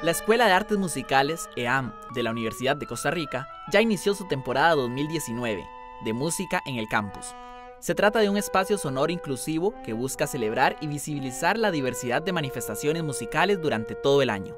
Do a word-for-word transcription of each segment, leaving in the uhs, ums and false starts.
La Escuela de Artes Musicales, E A M, de la Universidad de Costa Rica, ya inició su temporada dos mil diecinueve, de música en el campus. Se trata de un espacio sonoro inclusivo que busca celebrar y visibilizar la diversidad de manifestaciones musicales durante todo el año.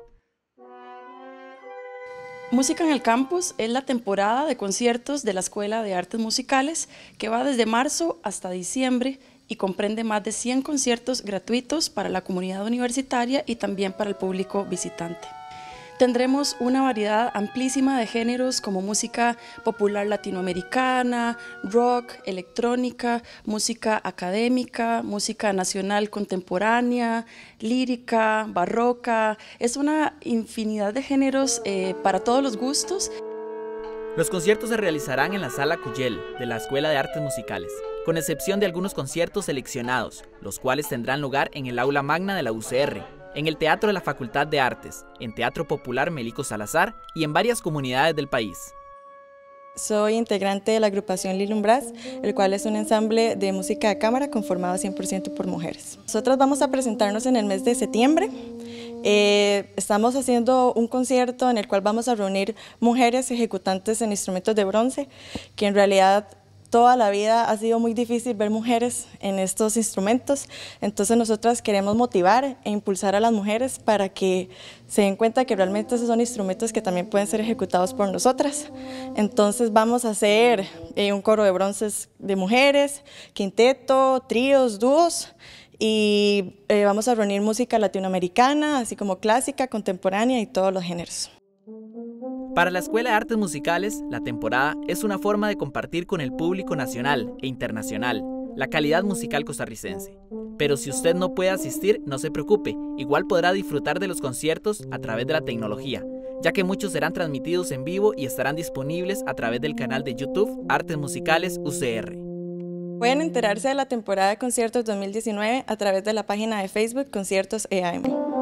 Música en el Campus es la temporada de conciertos de la Escuela de Artes Musicales que va desde marzo hasta diciembre y comprende más de cien conciertos gratuitos para la comunidad universitaria y también para el público visitante. Tendremos una variedad amplísima de géneros como música popular latinoamericana, rock, electrónica, música académica, música nacional contemporánea, lírica, barroca. Es una infinidad de géneros eh, para todos los gustos. Los conciertos se realizarán en la Sala Cuyel de la Escuela de Artes Musicales, con excepción de algunos conciertos seleccionados, los cuales tendrán lugar en el Aula Magna de la U C R, en el Teatro de la Facultad de Artes, en Teatro Popular Melico Salazar y en varias comunidades del país. Soy integrante de la agrupación Lilum Brass, el cual es un ensamble de música de cámara conformado cien por ciento por mujeres. Nosotras vamos a presentarnos en el mes de septiembre. Eh, estamos haciendo un concierto en el cual vamos a reunir mujeres ejecutantes en instrumentos de bronce, que en realidad toda la vida ha sido muy difícil ver mujeres en estos instrumentos, entonces nosotras queremos motivar e impulsar a las mujeres para que se den cuenta que realmente esos son instrumentos que también pueden ser ejecutados por nosotras. Entonces vamos a hacer eh, un coro de bronces de mujeres, quinteto, tríos, dúos, y eh, vamos a reunir música latinoamericana, así como clásica, contemporánea y todos los géneros. Para la Escuela de Artes Musicales, la temporada es una forma de compartir con el público nacional e internacional la calidad musical costarricense. Pero si usted no puede asistir, no se preocupe, igual podrá disfrutar de los conciertos a través de la tecnología, ya que muchos serán transmitidos en vivo y estarán disponibles a través del canal de YouTube Artes Musicales U C R. Pueden enterarse de la temporada de conciertos dos mil diecinueve a través de la página de Facebook Conciertos E A M.